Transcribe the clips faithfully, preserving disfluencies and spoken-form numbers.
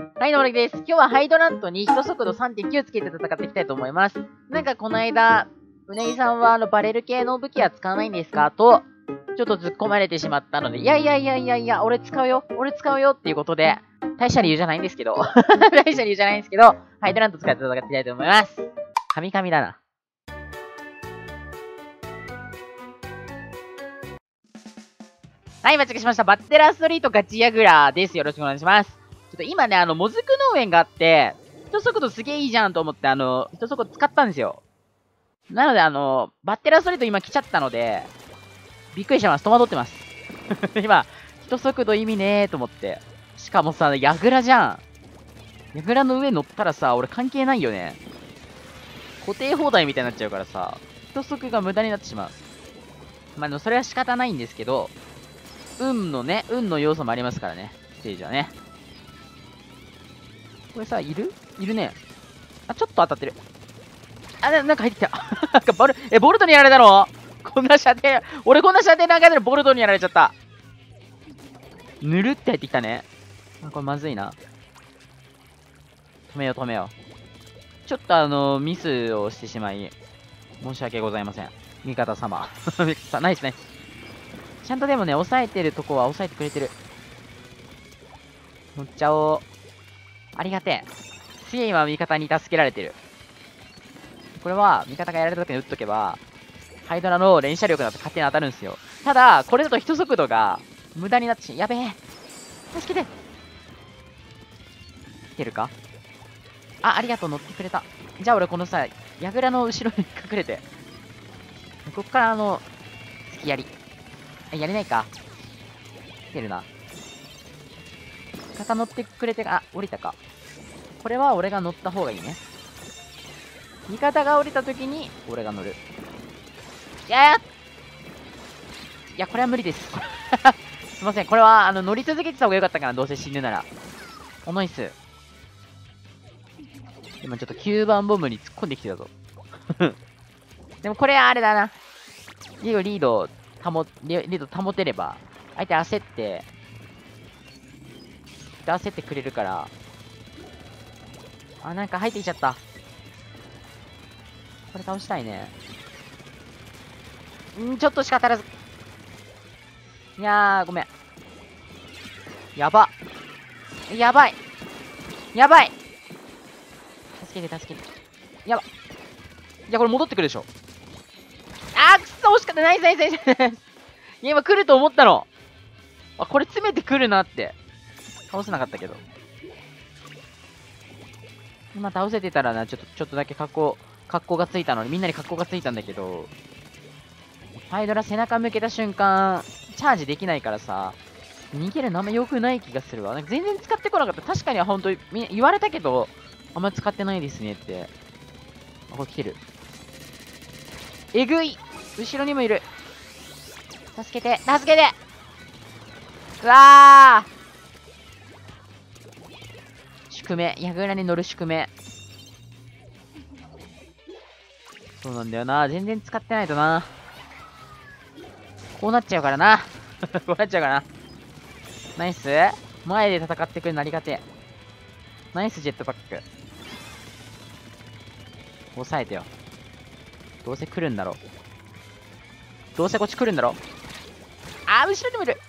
はい、のりです。今日はハイドラントに一速度 さんてんきゅう つけて戦っていきたいと思います。なんかこの間、うなぎさんはあのバレル系の武器は使わないんですかと、ちょっと突っ込まれてしまったので、いやいやいやいやいや、俺使うよ俺使うよっていうことで、大した理由じゃないんですけど、大した理由じゃないんですけど、ハイドラント使って戦っていきたいと思います。神々だな。はい、間違えしました。バッテラストリートガチヤグラです。よろしくお願いします。ちょっと今ね、あの、もずく農園があって、一速度すげえいいじゃんと思って、あの、一速度使ったんですよ。なので、あの、バッテラストリート今来ちゃったので、びっくりしてます。戸惑ってます。今、一速度意味ねーと思って。しかもさ、ヤグラじゃん。ヤグラの上乗ったらさ、俺関係ないよね。固定放題みたいになっちゃうからさ、一速が無駄になってしまう。まあ、でもそれは仕方ないんですけど、運のね、運の要素もありますからね。ステージはね。これさ、いるいるね。あ、ちょっと当たってる。あ、ななんか入ってきた。なんかボル、え、ボルトにやられたのこんな射程、俺こんな射程長いのにボルトにやられちゃった。ぬるって入ってきたね。あ、これまずいな。止めよう止めよう。ちょっとあの、ミスをしてしまい、申し訳ございません。味方様。ナイスね。ちゃんとでもね、抑えてるとこは抑えてくれてる。乗っちゃおう。ありがてえ。すげえ今味方に助けられてる。これは、味方がやられた時に撃っとけば、ハイドラの連射力だと勝手に当たるんですよ。ただ、これだと一速度が無駄になってし、やべえ。助けて。来てるか？あ、ありがとう、乗ってくれた。じゃあ俺このさ、ヤグラの後ろに隠れて。こっからあの、突きやり。やれないか。来てるな。肩乗ってくれて、あ、降りたか。これは俺が乗った方がいいね。味方が降りた時に、俺が乗る。いやいや、これは無理です。すいません。これは、あの、乗り続けてた方がよかったかな。どうせ死ぬなら。おナイス。今ちょっときゅうばんボムに突っ込んできてたぞ。でもこれはあれだな。リード、保、リード保てれば、相手焦って、焦ってくれるから。あ、なんか入ってきちゃった。これ倒したいね。んー、ちょっとしか当たらず。いやー、ごめん。やば。やばい。やばい。助けて、助けて。やば。いや、これ戻ってくるでしょ。あー、くっそ、惜しかった。ナイスナイスナイス。いや、今来ると思ったの。あ、これ詰めてくるなって。倒せなかったけど。今倒せてたらな、ちょっと、ちょっとだけ格好、格好がついたのに、みんなに格好がついたんだけど、ハイドラ背中向けた瞬間、チャージできないからさ、逃げるのあんま良くない気がするわ。なんか全然使ってこなかった。確かには本当に言われたけど、あんま使ってないですねって。あ、これ来てる。えぐい。後ろにもいる。助けて、助けて。うわー。宿命。ヤグラに乗る宿命。そうなんだよな。全然使ってないとな。こうなっちゃうからな。こうなっちゃうからな。ナイス。前で戦ってくるのありがてえ。ナイスジェットパック。抑えてよ。どうせ来るんだろ。どうせこっち来るんだろ。あー、後ろにもいる。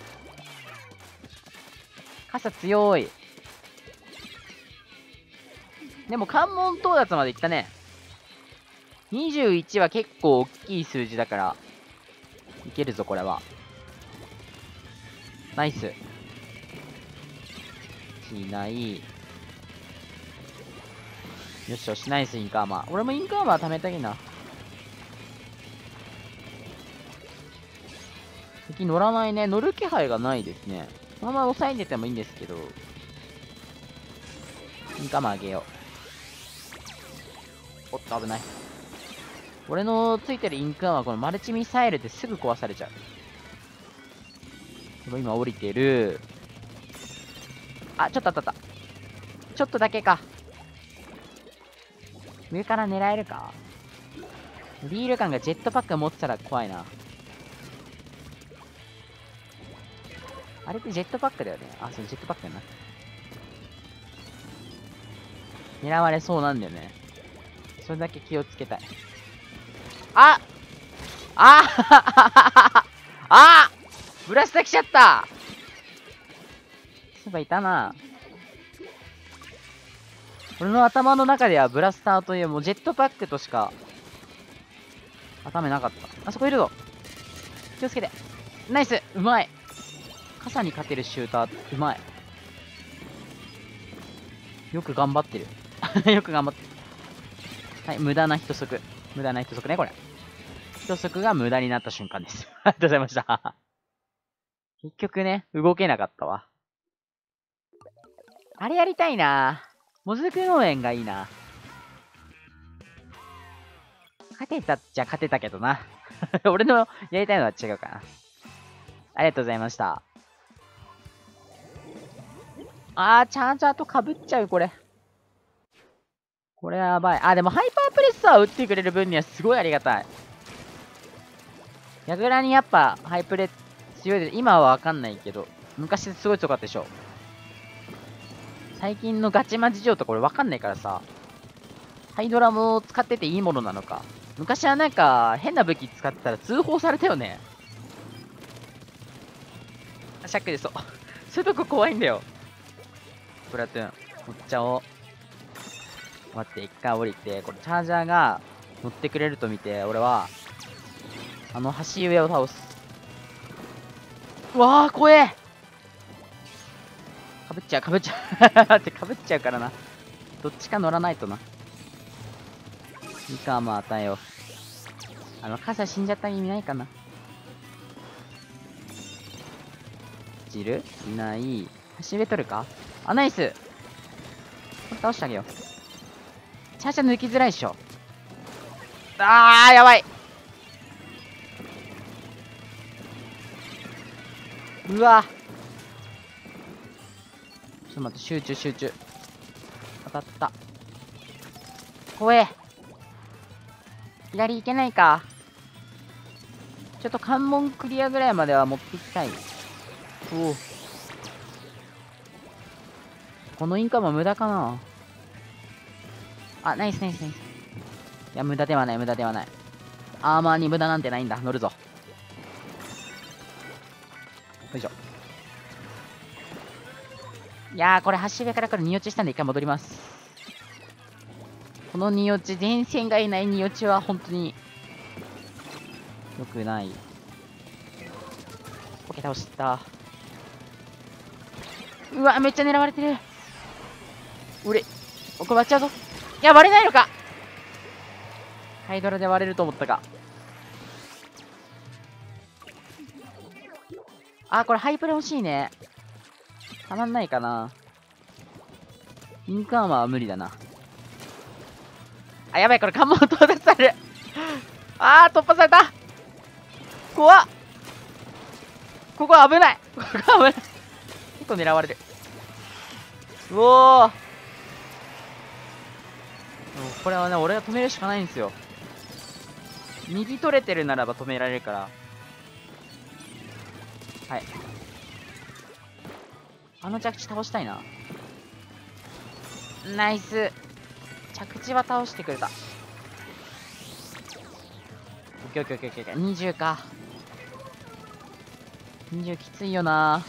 傘強い。でも関門到達までいったね。にじゅういちは結構大きい数字だから、いけるぞ、これは。ナイス。しない。よしよし、ナイスインカーマー。俺もインカーマー貯めたいな。敵乗らないね。乗る気配がないですね。このまま抑えててもいいんですけど。インカーマーあげよう。おっと、危ない。俺のついてるインカーマー、このマルチミサイルですぐ壊されちゃう。今降りてる。あ、ちょっと当たった。ちょっとだけか。上から狙えるか。リール感がジェットパック持ってたら怖いな。あれってジェットパックだよね。あ、そう、ジェットパックだな。 狙われそうなんだよね。それだけ気をつけたい。あああブラスター来ちゃった。そういえばいたな。俺の頭の中ではブラスターというもうジェットパックとしか頭なかった。あそこいるぞ。気をつけて。ナイス、うまい。傘に勝てるシューター、うまい。よく頑張ってる。よく頑張ってる。はい、無駄な一足。無駄な一足ね、これ。一足が無駄になった瞬間です。ありがとうございました。結局ね、動けなかったわ。あれやりたいな。もずく農園がいいな。勝てたっちゃ勝てたけどな。俺のやりたいのは違うかな。ありがとうございました。あー、チャージャーと被っちゃう、これ。これやばい。あ、でもハイパープレッサーを打ってくれる分にはすごいありがたい。ヤグラにやっぱハイプレ強いで、今はわかんないけど、昔すごい強かったでしょ。最近のガチマ事情とこれわかんないからさ、ハイドラムを使ってていいものなのか。昔はなんか変な武器使ってたら通報されたよね。あ、シャックでそう。そういうとこ怖いんだよ。プラトゥーン。乗っちゃおう。待って、一回降りて、これチャージャーが乗ってくれると見て、俺は、あの橋上を倒す。うわー、怖え。かぶっちゃう、かぶっちゃう。ってかぶっちゃうからな。どっちか乗らないとな。いいか、まあ与えよう。あの、傘死んじゃった意味ないかな。いるいない。橋上取るか。あ、ナイス。これ倒してあげよう。チャージャー抜きづらいっしょ。あー、やばい。うわ。ちょっと待って、集中集中。当たった。怖え。左行けないか。ちょっと関門クリアぐらいまでは持っていきたい。おお。このインカムは無駄かな。あ、ナイスナイスナイス。いや、無駄ではない、無駄ではない。アーマーに無駄なんてないんだ。乗るぞ。よいしょ。いやー、これ橋上から来るに落ちしたんで一回戻ります。このに落ち、前線がいないに落ちは本当に良くない。オッケー、倒した。うわ、めっちゃ狙われてる。俺、奥割っちゃうぞ。いや、割れないのか。ハイドラで割れると思ったか。あ、これハイプレ欲しいね。たまんないかな。インクアーマーは無理だな。あ、やばい、これ関門到達される。あー、突破された。怖っ。ここ危ない。ここ危ない。結構狙われる。うおー。これはね、俺が止めるしかないんですよ。右取れてるならば止められるから。はい。あの着地倒したいな。ナイス。着地は倒してくれた。オッケーオッケーオッケーオッケー。にじゅうか。にじゅうきついよな。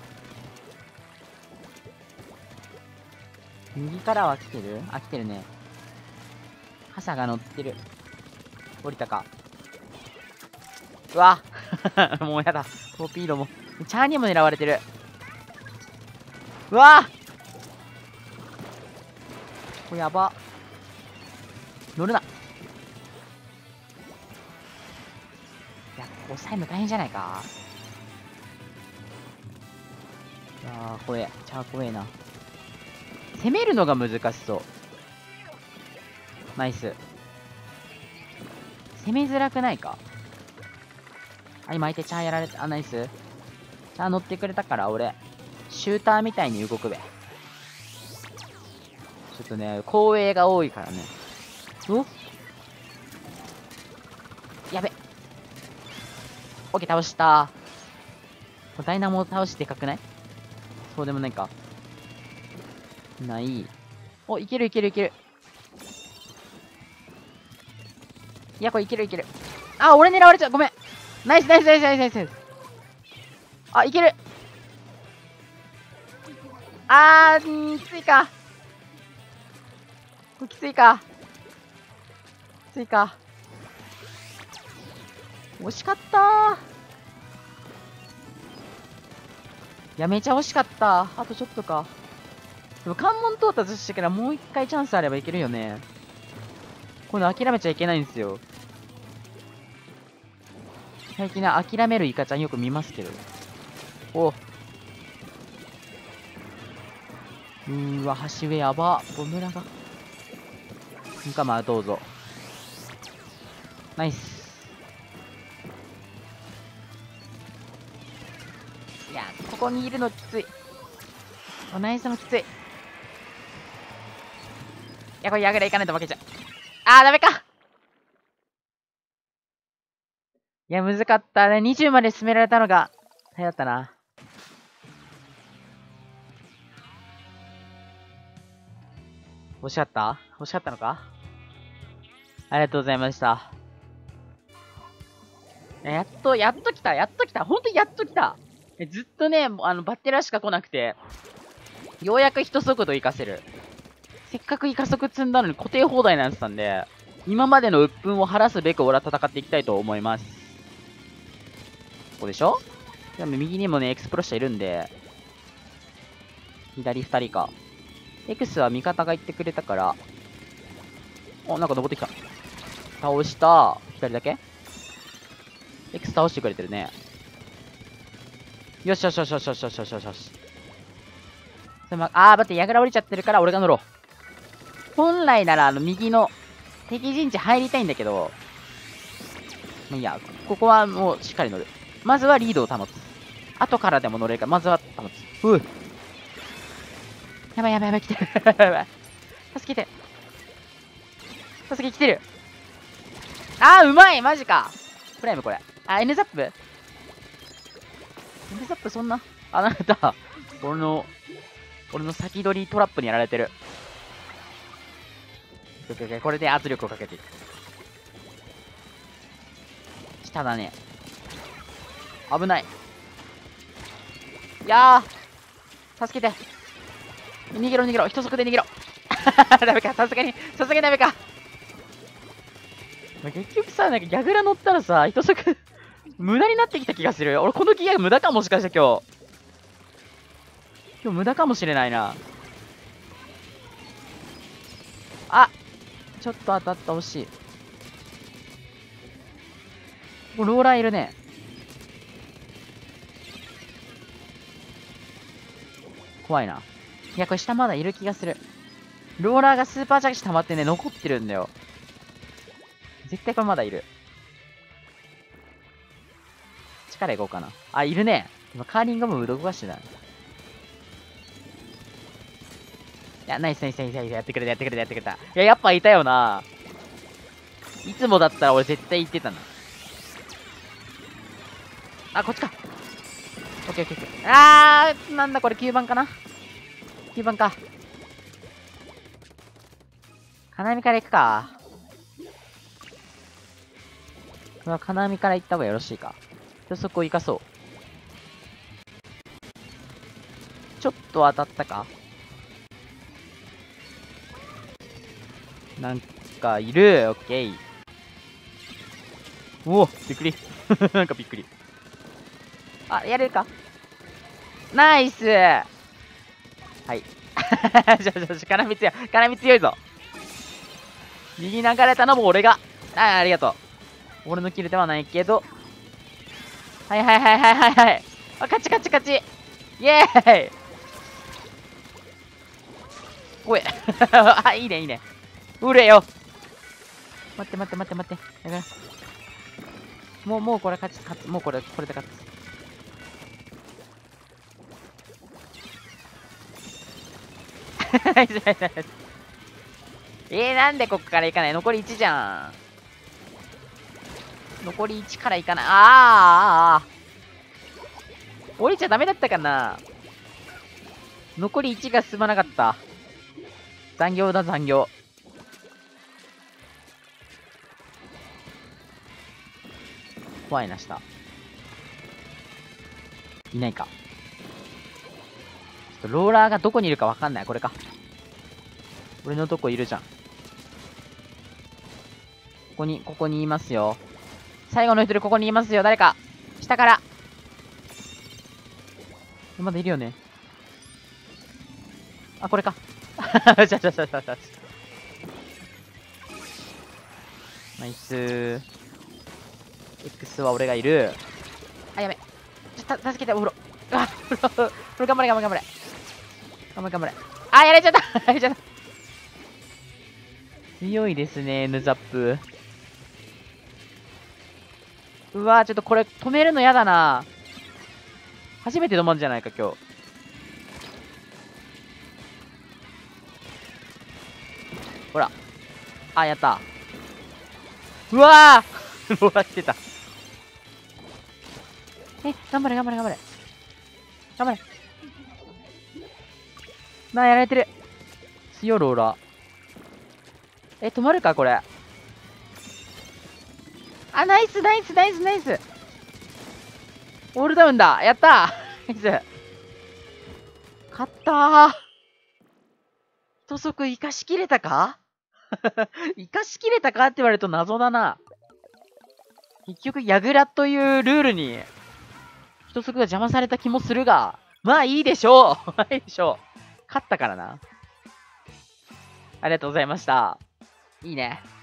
右からは来てる？あ、来てるね。傘が乗ってる。降りたか。うわもうやだ。トーピードも。チャーにも狙われてる。うわこれやば。乗るな。いや、抑えるの大変じゃないか。いやー、怖え。チャー怖えな。攻めるのが難しそう。ナイス。攻めづらくないか。あ、今相手チャーやられて、あ、ナイス。チャー乗ってくれたから俺、シューターみたいに動くべ。ちょっとね、後衛が多いからね。おやべ。オッケー、倒した。ダイナモを倒してでかくない？そうでもないか。ない。 お、いけるいけるいける。いや、これいけるいける。あ、俺狙われちゃう。ごめん。ナイスナイスナイスナイスナイスナイス。あ、いける。あー、んー、きついか。これきついか。きついか。惜しかったー。いや、めちゃ惜しかった。あとちょっとか。でも関門到達してからもう一回チャンスあればいけるよね。今度諦めちゃいけないんですよ。最近は諦めるイカちゃんよく見ますけど。おうーわ、橋上やば。ボムラが。んかまあ、どうぞ。ナイス。いや、ここにいるのきつい。お、ナイスもきつい。いや、これ、やぐらいかないと負けちゃう。あー、ダメか。いや、難かったね。にじゅうまで進められたのが、大変だったな。欲しかった欲しかったのか。ありがとうございました。やっと、やっと来た、やっと来た。ほんとやっと来た。ずっとね、あの、バッテラしか来なくて、ようやく一速度活かせる。せっかくイカ速積んだのに固定放題になってたんで、今までの鬱憤を晴らすべく俺は戦っていきたいと思います。ここでしょ。でも右にもね、エクスプロシャいるんで、左二人か。エクスは味方が言ってくれたから、お、なんか登ってきた。倒した。左だけエクス倒してくれてるね。よしよしよしよしよしよしよしよしよし。それま、あー、待って、矢倉降りちゃってるから俺が乗ろう。本来なら、あの、右の敵陣地入りたいんだけど、まあ、いいや、ここはもうしっかり乗る。まずはリードを保つ。後からでも乗れるから、まずは保つ。うう。やばいやばいやばい、来てる。やばいやばい。助けて。助け来てる。あー、うまいマジか。プライムこれ。あ、N ザップ ?N ザップそんなあなた、俺の、俺の先取りトラップにやられてる。これで圧力をかけていく。下だね。危ない。いやー、助けて。逃げろ逃げろ。一速で逃げろ。ダメか。さすがに、さすがにダメか。結局さ、なんかギャグラ乗ったらさ、一速無駄になってきた気がする。俺このギア無駄かもしかして今日。今日無駄かもしれないな。あ、ちょっと当たった。惜しい。ローラーいるね。怖いな。いや、これ下まだいる気がする。ローラーがスーパージャグシ溜まってね、残ってるんだよ。絶対これまだいる。力いこうかな。あ、いるね。今カーリングも動かしてた。いや、ナイスナイスナイスナイス。やってくれたやってくれたやってくれた。いや、やっぱいたよな。いつもだったら俺絶対言ってたな。あ、こっちか。オッケーオッケーオッケー。あー、なんだこれきゅうばんかな。きゅうばんか。金網から行くか。これは金網から行った方がよろしいか。ちょっとそこを生かそう。ちょっと当たったか。なんかいる。オッケー。おお、びっくり。なんかびっくり。あ、やれるか。ナイス。はい。じゃじゃじゃ、金網強い。金網強いぞ。右流れたのも俺が。あ、ありがとう。俺のキルではないけど。はいはいはいはいはいはい。あ、勝ち勝ち勝ち。イエーイ。おい。あ、いいねいいね。売れよ。待って待って待って待って。だから。もう、もうこれ勝ち、勝つ。もうこれ、これで勝つ。えー、なんでこっから行かない。残りいちじゃん。残りいちから行かない。あーあーあー。降りちゃダメだったかな。残りいちが進まなかった。 残業だ、残業。怖いな、下。いないか。ちょっとローラーがどこにいるかわかんない。これか。俺のとこいるじゃん。ここに、ここにいますよ。最後の一人ここにいますよ。誰か。下から。まだいるよね。あ、これか。ちゃちゃちゃちゃちゃ。ナイスー。X は俺がいる。あ、やべ。ちょ、た、助けて、お風呂。あ、お風呂。これ頑張れ、頑張れ、頑張れ。頑張れ、頑張れ。あ、やられちゃったやられちゃった。強いですね、ヌザップ。うわー、ちょっとこれ止めるのやだな。初めて止まるんじゃないか、今日。ほら。あ、やった。うわーローラー来てた。え、頑張れ、頑張れ、頑張れ。頑張れ。なあ、やられてる。強いローラー。え、止まるか、これ。あ、ナイス、ナイス、ナイス、ナイス。オールダウンだ。やったー。ナイス。勝ったー。土足生かしきれたか生かしきれたかって言われると謎だな。結局、ヤグラというルールに、土足が邪魔された気もするが、まあいいでしょう。まあいいでしょう。勝ったからな。ありがとうございました。いいね。